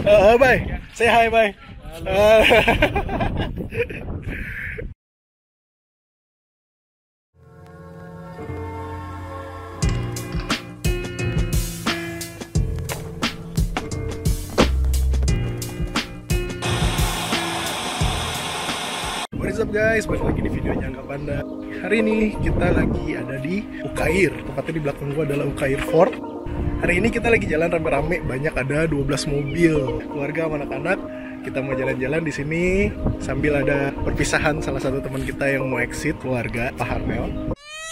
Bye. Say hi, bye. What's up guys, balik lagi di video Jangka Panda. Hari ini kita lagi ada di Ukair. Tepatnya di belakang gua adalah Ukair Fort. Hari ini kita lagi jalan rame-rame, banyak ada 12 mobil. Keluarga sama anak-anak, kita mau jalan-jalan di sini sambil ada perpisahan salah satu teman kita yang mau exit keluarga, Pak Harmel.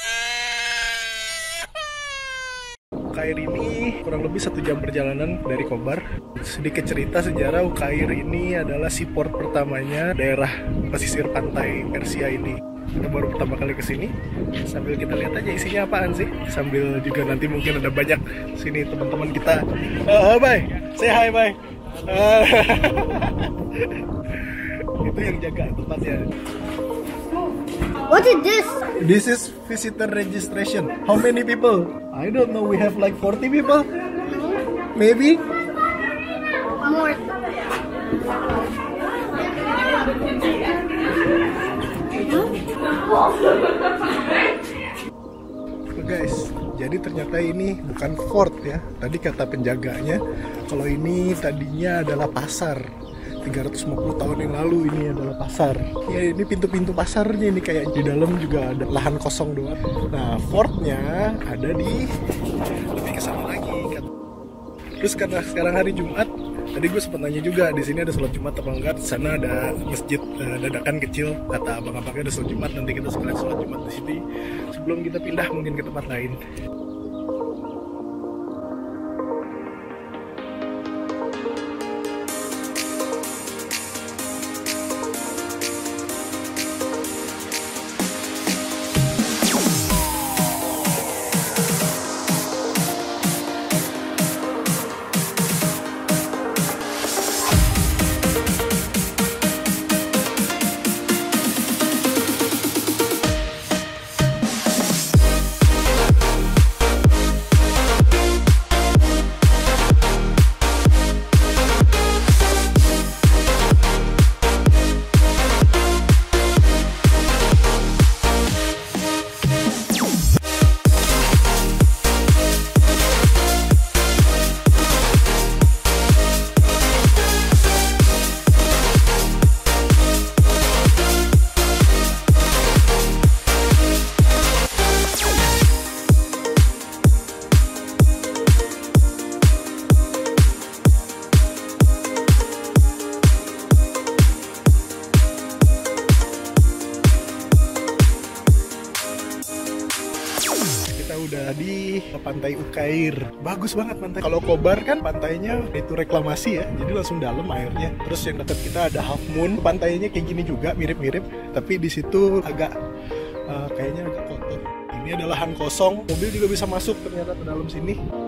Ukair ini kurang lebih 1 jam perjalanan dari Kobar. Sedikit cerita sejarah, Ukair ini adalah seaport pertamanya daerah pesisir pantai Persia ini. Kita baru pertama kali kesini, sambil kita lihat aja isinya apaan sih. Sambil juga nanti mungkin ada banyak sini teman-teman kita. Bye, say hi, bye. Itu yang jaga tempatnya. What is this? This is visitor registration. How many people? I don't know. We have like 40 people. Maybe. More. Guys, jadi ternyata ini bukan fort ya. Tadi kata penjaganya, kalau ini tadinya adalah pasar. 350 tahun yang lalu ini adalah pasar. Ya, ini pintu-pintu pasarnya ini kayak di dalam juga ada lahan kosong doang. Nah, fortnya ada di lebih ke sana lagi. Terus karena sekarang hari Jumat, tadi gue sempat nanya juga di sini ada sholat Jumat apa enggak. Di sana ada masjid dadakan kecil, kata abang-abangnya ada sholat Jumat. Nanti kita sekalian sholat Jumat di sini sebelum kita pindah mungkin ke tempat lain. Udah di pantai Ukair, bagus banget pantai. Kalau Kobar kan pantainya itu reklamasi ya, jadi langsung dalam airnya. Terus yang dekat kita ada Half Moon, pantainya kayak gini juga, mirip-mirip, tapi di situ agak kayaknya agak kotor. Ini adalah lahan kosong, mobil juga bisa masuk ternyata ke dalam sini.